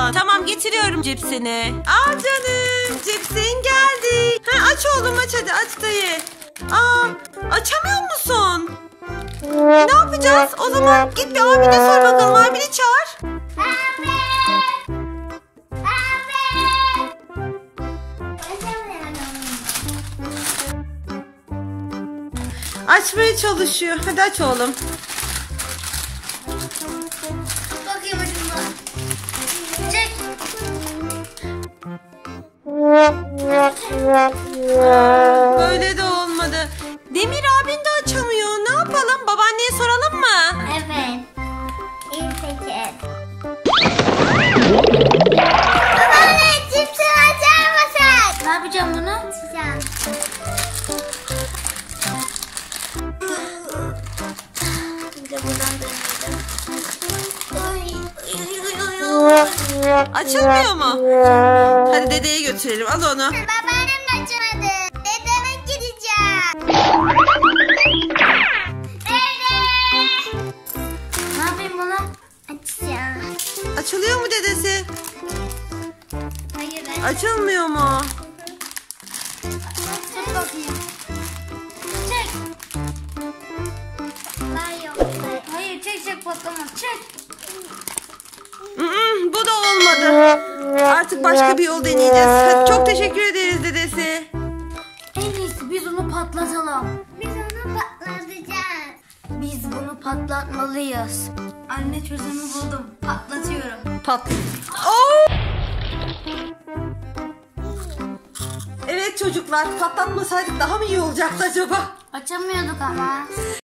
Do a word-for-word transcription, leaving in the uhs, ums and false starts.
istiyorsun? Tamam, getiriyorum cipsini. Al canım, cipsin geldi. Ha, aç oğlum, aç hadi, aç da ye. Aa, açamıyor musun? E, ne yapacağız? O zaman git bir abine sor bakalım. Abini çağır. Abi! Açmaya çalışıyor. Hadi aç oğlum. Bakayım ucundan. Çek. Böyle de olmadı. Demir abin de açamıyor. Ne yapalım? Babaanneye soralım mı? Evet. İyi fikir. Babaanne cipsi açar mısın? Ne yapacağım bunu? Açacağım. Bir de buradan dönüyorum. Açılmıyor mu? Hadi dedeye götürelim. Al onu. Babaannem de açamadı. Dedeme gideceğim. Dede! Ne yapayım bunu? Açacağım. Açılıyor mu dedesi? Hayır ben. Açılmıyor mu? Tut bakayım. Çek. Patlar yok. Hayır çek çek patlamaz. Çek. Mm-mm, bu da olmadı. Artık başka bir yol deneyeceğiz. Hadi, çok teşekkür ederiz dedesi. En iyisi biz onu patlatalım. Biz onu patlatacağız. Biz bunu patlatmalıyız. Anne çözümü buldum. Patlatıyorum. Pat. Oo! Evet çocuklar, patlatmasaydık daha mı iyi olacaktı acaba? Açamıyorduk ama.